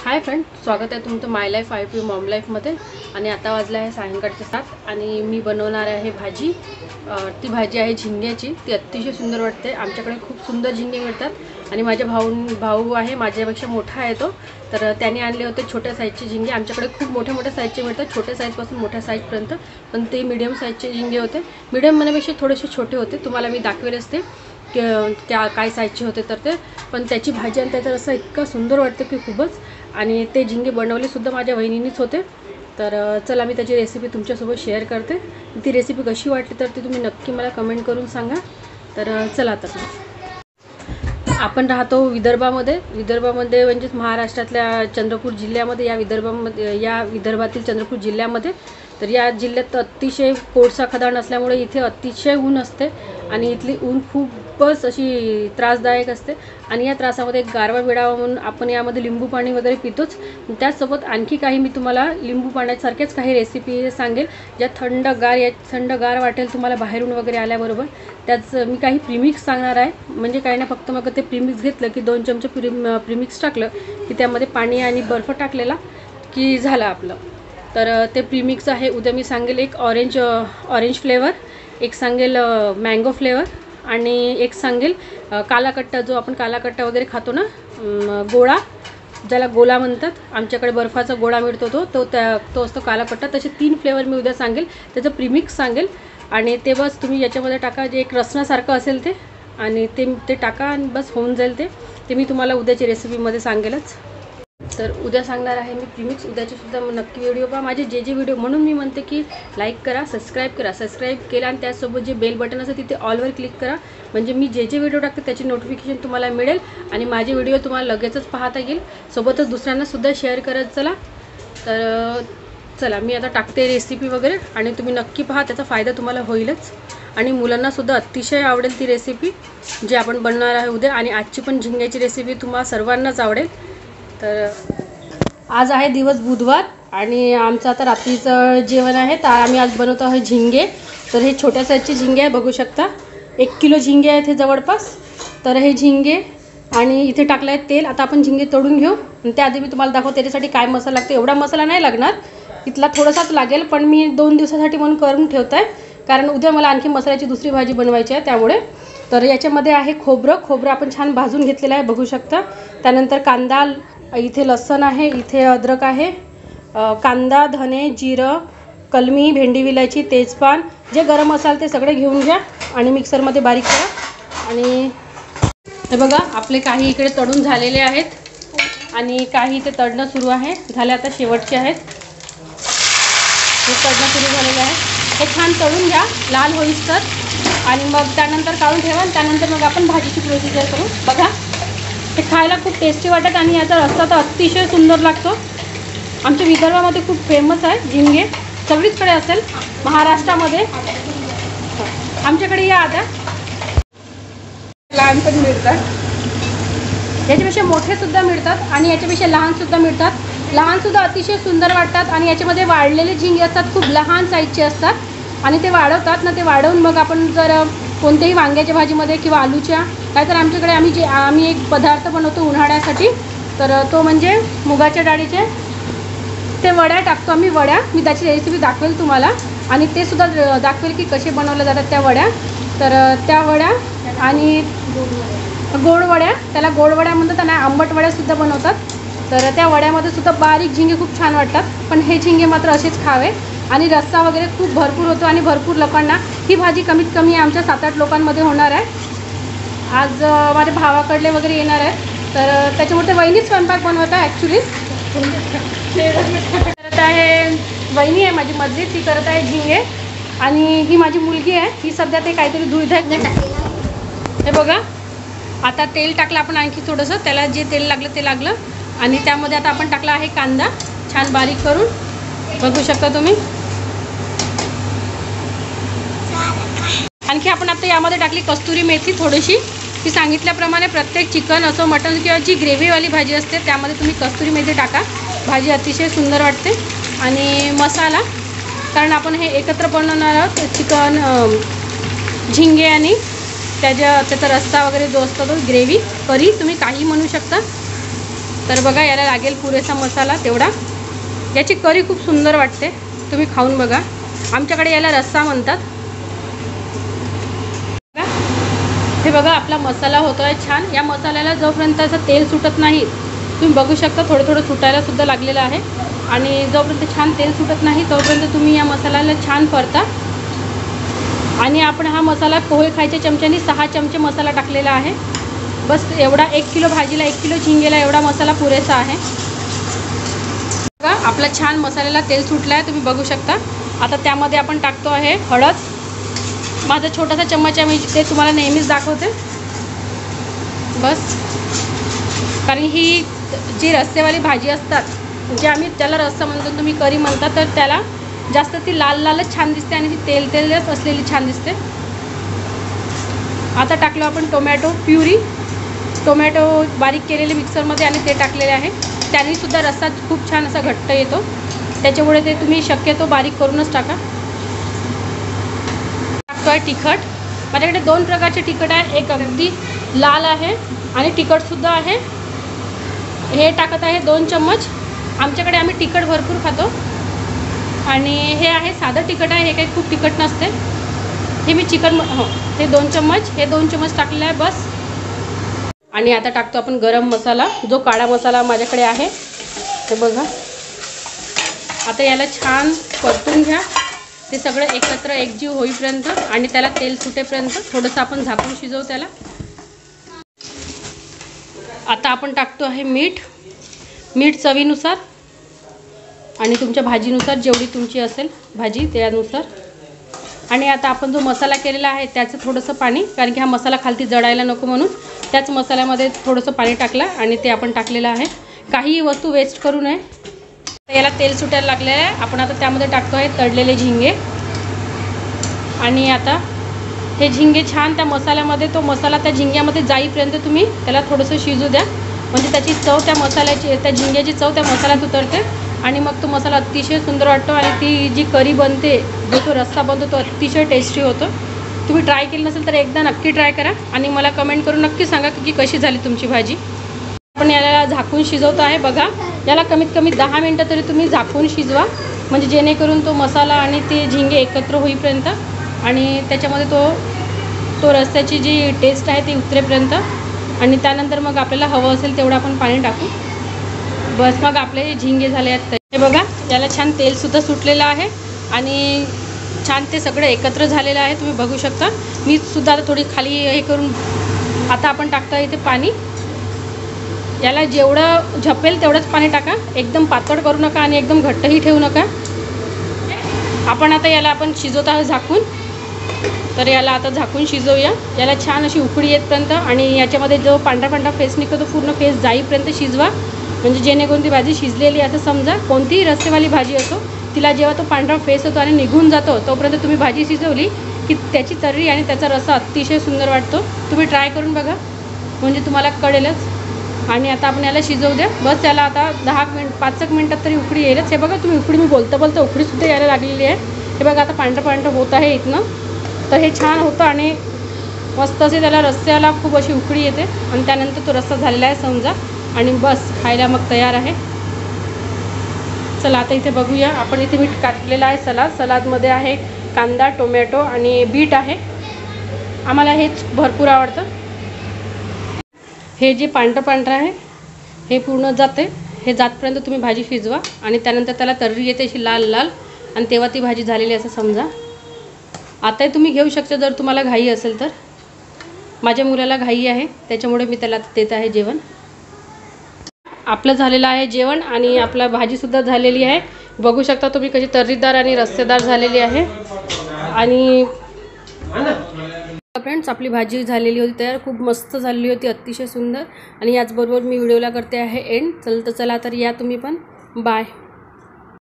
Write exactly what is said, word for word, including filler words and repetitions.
Hi friend, स्वागत आहे तुमचं माय लाईफ आय पी मॉम लाईफमध्ये. आणि आता वाजलं आहे सायंकाळचे सात आणि मी बनवणार आहे भाजी. ती भाजी आहे झिंग्याची. ती अतिशय सुंदर वाटते. आमच्याकडे खूप सुंदर झिंगे मिळतात आणि माझ्या भाऊ भाऊ आहे माझ्यापेक्षा मोठा आहे तो, तर त्याने आणले होते छोट्या साईजचे झिंगे. आमच्याकडे खूप मोठ्या मोठ्या साईजचे मिळतात, छोट्या साईजपासून मोठ्या साईजपर्यंत, पण ते मीडियम साईजचे झिंगे होते. मीडियम म्हणण्यापेक्षा थोडेसे छोटे होते. तुम्हाला मी दाखवेल असते क्या काय साईजचे होते तर ते, पण त्याची भाजी आणि त्याचा रस्सा इतका सुंदर वाटतं की खूपच. आणि ते झिंगे बनवलेसुद्धा माझ्या वहिनीनीच होते. तर चला मी त्याची रेसिपी तुमच्यासोबत शेअर करते. ती रेसिपी कशी वाटली तर ती तुम्ही नक्की मला कमेंट करून सांगा. तर चला तर आपण राहतो विदर्भामध्ये. विदर्भामध्ये म्हणजेच महाराष्ट्रातल्या चंद्रपूर जिल्ह्यामध्ये, या विदर्भामध्ये या विदर्भातील चंद्रपूर जिल्ह्यामध्ये. तर या जिल्ह्यात अतिशय कोळसा खदान असल्यामुळे इथे अतिशय ऊन असते आणि इथली ऊन खूपच अशी त्रासदायक असते. आणि या त्रासामध्ये गारवा मिळावा म्हणून आपण यामध्ये लिंबू पाणी वगैरे पितोच. त्याचसोबत आणखी काही मी तुम्हाला लिंबू पाण्यासारखेच काही रेसिपी सांगेल ज्या थंडगार या थंडगार वाटेल तुम्हाला बाहेरून वगैरे आल्याबरोबर. त्याच मी काही प्रीमिक्स सांगणार आहे. म्हणजे काही ना, फक्त मग ते प्रीमिक्स घेतलं की दोन चमचे प्रीम प्रीमिक्स टाकलं की त्यामध्ये पाणी आणि बर्फ टाकलेला की झालं आपलं. तर ते प्रीमिक्स आहे. उद्या मी सांगेल एक ऑरेंज ऑरेंज फ्लेवर, एक सांगेल मँगो फ्लेवर आणि एक सांगेल कालाकट्टा, जो आपण कालाकट्टा वगैरे खातो ना, गोळा ज्याला गोला म्हणतात. आमच्याकडे बर्फाचा गोळा मिळतो तो तो त्या तो असतो कालाकट्टा. तसे तीन फ्लेवर मी उद्या सांगेल, त्याचं प्रीमिक्स सांगेल. आणि ते बस तुम्ही याच्यामध्ये टाका, जे एक रसनासारखं असेल ते, आणि ते ते टाका आणि बस होऊन जाईल. ते ते मी तुम्हाला उद्याची रेसिपीमध्ये सांगेलच. तर उद्या सांगणार आहे मी प्रीमिक्स. उद्याचे सुद्धा नक्की व्हिडिओ पहा माझे जे जे व्हिडिओ. म्हणून मी म्हणते की लाईक करा, सबस्क्राईब करा. सबस्क्राईब केला आणि त्यासोबत जे बेल बटन असेल तिथे ऑलवर क्लिक करा, म्हणजे मी जे जे व्हिडिओ टाकते त्याची नोटिफिकेशन तुम्हाला मिळेल आणि माझे व्हिडिओ तुम्हाला लगेचच पाहता येईल. सोबतच दुसऱ्यांनासुद्धा शेअर करत चला. तर चला मी आता टाकते रेसिपी वगैरे आणि तुम्ही नक्की पहा, त्याचा फायदा तुम्हाला होईलच. आणि मुलांनासुद्धा अतिशय आवडेल ती रेसिपी जी आपण बनवणार आहे उद्या. आणि आजची पण झिंग्याची रेसिपी तुम्हाला सर्वांनाच आवडेल. तर आज आहे दिवस बुधवार आणि आमचं आता रात्रीचं जेवण आहे. तर आम्ही आज बनवतो आहे झिंगे. तर हे छोट्या साईजचे झिंगे आहे, बघू शकता. एक किलो झिंगे आहेत हे जवळपास. तर हे झिंगे आणि इथे टाकलं आहे तेल. आता आपण झिंगे तळून घेऊ. आणि त्याआधी मी तुम्हाला दाखवतो त्याच्यासाठी काय मसाला लागतो. एवढा मसाला नाही लागणार, इथला थोडासाच लागेल, पण मी दोन दिवसासाठी म्हणून करून ठेवत आहे, कारण उद्या मला आणखी मसाल्याची दुसरी भाजी बनवायची आहे त्यामुळे. तर याच्यामध्ये आहे खोबरं. खोबरं आपण छान भाजून घेतलेलं आहे, बघू शकता. त्यानंतर कांदा, इथे लसूण आहे, इथे अद्रक आहे, कांदा, धने, जिरं, कलमी, भेंडी विलायची, तेजपान, जे गरम मसाले ते सगळे घेऊन घ्या आणि मिक्सरमध्ये बारीक करा. आणि हे बघा आपले काही इकडे तळून झालेले आहेत आणि काही इथे तळणं सुरू आहे. झाले आता शेवटचे आहेत. हे तळणं सुरू झालेलं आहे. हे छान तळून घ्या लाल होईस तर, आणि मग त्यानंतर काढून ठेवा. त्यानंतर मग आपण भाजीची प्रोसिजर करू. बघा हे खायला खूप टेस्टी वाटत आणि याचा रस्सा तर अतिशय सुंदर लागतो. आमच्या विदर्भामध्ये खूप फेमस आहे झिंगे. सगळीचकडे असेल महाराष्ट्रामध्ये. आमच्याकडे या आता. लहान पण मिळतात, याच्यापेक्षा मोठेसुद्धा मिळतात आणि याच्यापेक्षा लहानसुद्धा मिळतात. लहानसुद्धा अतिशय सुंदर वाटतात आणि याच्यामध्ये वाढलेले झिंगे असतात, खूप लहान साईजचे असतात आणि ते वाढवतात ना. ते वाढवून मग आपण जर कोणत्याही वांग्याच्या भाजीमध्ये किंवा आलूच्या काय, तर आमच्याकडे आम्ही जे आम्ही एक पदार्थ बनवतो उन्हाळ्यासाठी, तर तो म्हणजे मुगाच्या डाळीचे ते वड्या टाकतो आम्ही. वड्या मी त्याची रेसिपी दाखवेल तुम्हाला आणि ते सुद्धा दाखवेल की कसे बनवल्या जातात त्या वड्या. तर त्या वड्या आणि गोड वड्या, त्याला गोड वड्या म्हणतात, त्यांना आंबट वड्यासुद्धा बनवतात. तर त्या वड्यामध्ये सुद्धा बारीक झिंगे खूप छान वाटतात, पण हे झिंगे मात्र असेच खावे. आणि रस्सा वगैरे खूप भरपूर होतो आणि भरपूर लोकांना ही भाजी कमीत कमी आमच्या सात आठ लोकांमध्ये होणार आहे. आज माझ्या भावाकडले वगैरे येणार आहेत, तर त्याच्यामुळे ते वहिनीच स्वयंपाक बनवत आहे ॲक्च्युली. करत आहे वहिनी आहे माझी मधली, ती करत आहे झिंगे. आणि ही माझी मुलगी आहे, ही सध्या ते काहीतरी धुळधाळ टाकलेलं. हे बघा आता तेल टाकलं आपण आणखी थोडंसं, त्याला जे तेल लागलं ते लागलं. आणि त्यामध्ये आता आपण टाकला आहे कांदा छान बारीक करून, बघू शकता तुम्ही. आणखी आपण आता यामध्ये टाकली कस्तुरी मेथी थोडीशी. ती सांगितल्याप्रमाणे प्रत्येक चिकन असो मटन किंवा जी ग्रेव्हीवाली भाजी असते त्यामध्ये तुम्ही कस्तुरी मेथी टाका, भाजी अतिशय सुंदर वाटते. आणि मसाला, कारण आपण हे एकत्र बनवणार आहोत चिकन, झिंगे आणि त्याच्या त्याचा रस्सा वगैरे जो असतो तो ग्रेव्ही, करी तुम्ही काही म्हणू शकता. तर बघा याला लागेल पुरेसा मसाला तेवढा. याची करी खूप सुंदर वाटते, तुम्ही खाऊन बघा. आमच्याकडे याला रस्सा म्हणतात. हे बघा आपला मसाला होतो आहे छान. या मसाल्याला जोपर्यंत असं तेल सुटत नाही, तुम्ही बघू शकता थोडं थोडं सुटायला सुद्धा लागलेलं आहे. आणि जोपर्यंत छान तेल सुटत नाही तोपर्यंत तुम्ही या मसाल्याला छान परता. आणि आपण हा मसाला पोहे खायच्या चमच्यानी सहा चमचे मसाला टाकलेला आहे. बस एवढा, एक किलो भाजीला एक किलो झिंगेला एवढा मसाला पुरेसा आहे. बघा आपला छान मसाल्याला तेल सुटलं आहे, तुम्ही बघू शकता. आता त्यामध्ये आपण टाकतो आहे हळद. माझा छोटासा चम्मच आहे, मी ते तुम्हाला नेहमीच दाखवते. बस, कारण ही जी रस्सेवाली भाजी असतात, जे आम्ही त्याला रस्सा म्हणतो, तुम्ही करी म्हणता, तर त्याला जास्त ती लाल लालच छान दिसते आणि ती तेल तेलच असलेली छान दिसते. आता टाकलो आपण टोमॅटो प्युरी. टोमॅटो बारीक केलेले मिक्सरमध्ये आणि ते टाकलेले आहे. त्यानेसुद्धा रस्सा खूप छान असा घट्ट येतो, त्याच्यामुळे ते तुम्ही शक्यतो बारीक करूनच टाका. टाकतो आहे तिखट. माझ्याकडे दोन प्रकारचे तिखट आहे, एक अगदी लाल आहे आणि तिखटसुद्धा आहे. हे टाकत आहे दोन चम्मच. आमच्याकडे आम्ही तिखट भरपूर खातो. आणि हे आहे साधं तिखट आहे, हे काही खूप तिखट नसते. हे मी चिकन हो हे दोन चम्मच हे दोन चम्मच टाकलेलं आहे बस. आणि आता टाकतो आपण गरम मसाला, जो काळा मसाला माझ्याकडे आहे ते बघा. आता याला छान परतून घ्या, ते सगळं एकत्र एकजीव होईपर्यंत आणि त्याला तेल सुटेपर्यंत थोडंसं आपण झाकून शिजवू त्याला. आता आपण टाकतो आहे मीठ. मीठ चवीनुसार आणि तुमच्या भाजीनुसार, जेवढी तुमची असेल भाजी त्यानुसार. आणि आता आपण जो मसाला केलेला आहे त्याचं थोडंसं पाणी, कारण की हा मसाला खालती जळायला नको म्हणून त्याच मसाल्यामध्ये थोडंसं पाणी टाकलं आणि ते आपण टाकलेलं आहे. काहीही वस्तू वेस्ट करू नये. याला तेल सुटायला लागलेलं आहे. आपण आता त्यामध्ये टाकतो आहे तळलेले झिंगे. आणि आता हे झिंगे छान त्या मसाल्यामध्ये, तो मसाला त्या झिंग्यामध्ये जाईपर्यंत तुम्ही त्याला थोडंसं शिजू द्या, म्हणजे त्याची चव त्या मसाल्याची, त्या झिंग्याची चव त्या मसाल्यात उतरते आणि मग तो मसाला अतिशय सुंदर वाटतो. आणि ती जी करी बनते, जो तो रस्सा बनतो, तो अतिशय टेस्टी होतो. तुम्ही ट्राय केलं नसेल तर एकदा नक्की ट्राय करा आणि मला कमेंट करून नक्की सांगा की कशी झाली तुमची भाजी. आपण याला झाकून शिजवतो आहे बघा. याला कमीत कमी दहा मिनटं तरी तुम्ही झाकून शिजवा, म्हणजे जेणेकरून तो मसाला आणि ते झिंगे एकत्र होईपर्यंत आणि त्याच्यामध्ये तो तो रस्स्याची जी टेस्ट आहे ती उतरेपर्यंत. आणि त्यानंतर मग आपल्याला हवं असेल तेवढं आपण पाणी टाकू. बस मग आपले झिंगे झाले आहेत. हे बघा याला छान तेलसुद्धा सुटलेलं आहे आणि छान ते सगळं एकत्र झालेलं आहे, तुम्ही बघू शकता. मी सुद्धा आता थोडी खाली हे करून आता आपण टाकतो इथे पाणी. याला जेवढं झपेल तेवढंच पाणी टाका, एकदम पातळ करू नका आणि एकदम घट्टही ठेवू नका. आपण आता याला आपण शिजवत आहोत झाकून, तर याला आता झाकून शिजवूया. याला छान अशी उकळी येतपर्यंत आणि याच्यामध्ये जो पांढरा पांढरा फेस निघतो तो पूर्ण फेस जाईपर्यंत शिजवा, म्हणजे जेणेकरून ती भाजी शिजलेली असं समजा. कोणतीही रस्सेवाली भाजी असो, तिला जेव्हा तो पांढरा फेस होतो आणि निघून जातो तोपर्यंत तुम्ही भाजी शिजवली की त्याची तर्री आणि त्याचा रस्सा अतिशय सुंदर वाटतो. तुम्ही ट्राय करून बघा, म्हणजे तुम्हाला कळेलच. आणि आता आपण याला शिजवू द्या. बस याला आता दहा मिनिट पाच एक मिनटात तरी उकळी येईलच. हे बघा तुम्ही उकळी, मी बोलता बोलता उकळीसुद्धा यायला लागलेली आहे. हे बघा आता पांढरं पांढरं होत आहे इथनं. तर हे छान होतं आणि मस्त असे त्याला रस्स्याला खूप अशी उकळी येते आणि त्यानंतर तो रस्सा झालेला आहे समजा. आणि बस खायला मग तयार आहे. चला आता इथे बघूया. आपण इथे मीठ काटलेलं आहे सलाद. सलादमध्ये आहे कांदा, टोमॅटो आणि बीट आहे. आम्हाला हेच भरपूर आवडतं. हे जे पांढरं पांढरं आहे हे पूर्ण जाते. हे जातपर्यंत तुम्ही भाजी शिजवा आणि त्यानंतर त्याला तर्री येते अशी लाल लाल आणि तेव्हा ती भाजी झालेली असं समजा. आताही तुम्ही घेऊ शकता जर तुम्हाला घाई असेल तर. माझ्या मुलाला घाई आहे त्याच्यामुळे मी त्याला देत आहे जेवण. आपलं झालेलं आहे जेवण आणि आपला भाजीसुद्धा झालेली आहे. बघू शकता तुम्ही कशी तर्रीदार आणि रस्सेदार झालेली आहे. आणि फ्रेंड्स आपली भाजी झालेली होती तयार, खूप मस्त झालेली होती, अतिशय सुंदर. आणि याचबरोबर मी व्हिडिओला करते आहे एंड. चल तर चला तर या तुम्ही पण. बाय.